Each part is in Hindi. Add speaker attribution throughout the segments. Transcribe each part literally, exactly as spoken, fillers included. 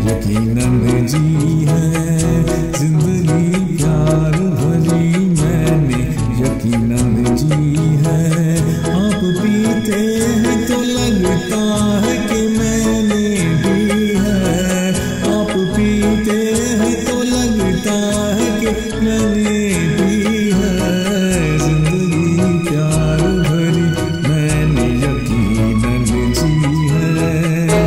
Speaker 1: यकीनन जी है जिंदगी प्यार भरी मैंने यकीनन जी है। आप पीते हैं तो लगता है कि मैंने भी है। आप पीते हैं तो लगता है कि मैंने भी है। जिंदगी प्यार भरी मैंने यकीनन जी है।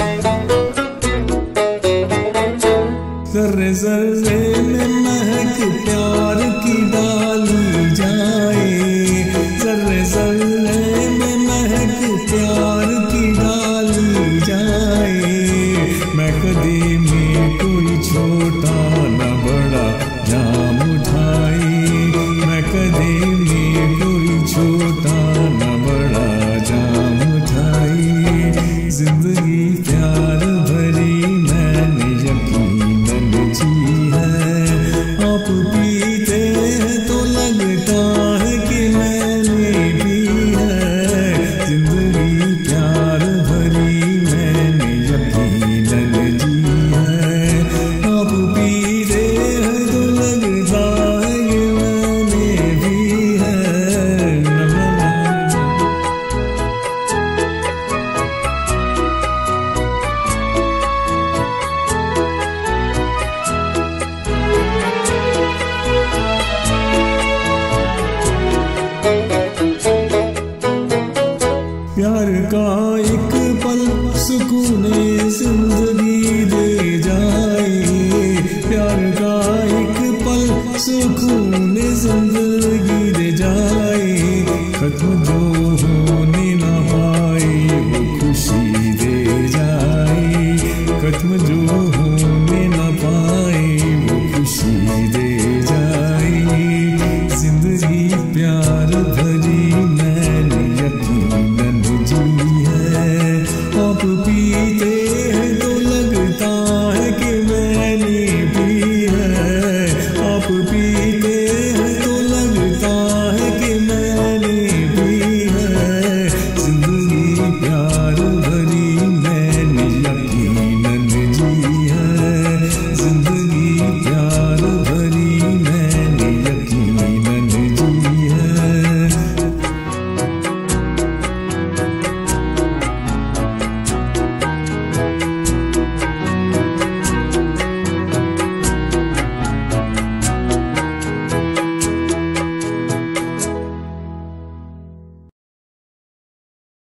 Speaker 1: ज़र्रे ज़र्रे में महक प्यार की डाली जाए। ज़र्रे ज़र्रे में महक प्यार की डाली जाए। मैं कदी में कोई छोटा न बड़ा जाम उठाए। मैं कदी में कोई छोटा न बड़ा जाम उठाए। जिंदगी प्यार भरी मैंने यकीनन जी है। आप पीते हैं तो लगता है कि मैंने भी है। जिंदगी प्यार भरी मैंने यकीनन जी है। आप पीते हैं तो लगता है कि मैंने भी है। ना ना ना। प्यार का एक पल सुकूने जिंदगी दे जाए। प्यार का एक पल सुकूने जिंदगी दे जाए। खत्म जो होने ना पाए वो खुशी दे जाए। खत्म जो